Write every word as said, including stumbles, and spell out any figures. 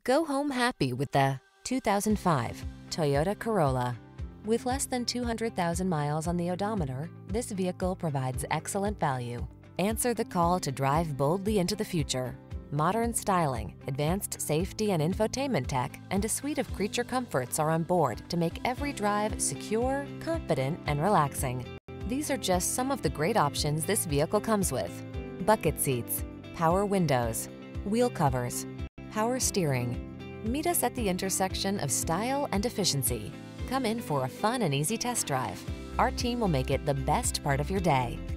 Go home happy with the two thousand five Toyota Corolla. With less than two hundred thousand miles on the odometer, this vehicle provides excellent value. Answer the call to drive boldly into the future. Modern styling, advanced safety and infotainment tech, and a suite of creature comforts are on board to make every drive secure, confident, and relaxing. These are just some of the great options this vehicle comes with: bucket seats, power windows, wheel covers, power steering. Meet us at the intersection of style and efficiency. Come in for a fun and easy test drive. Our team will make it the best part of your day.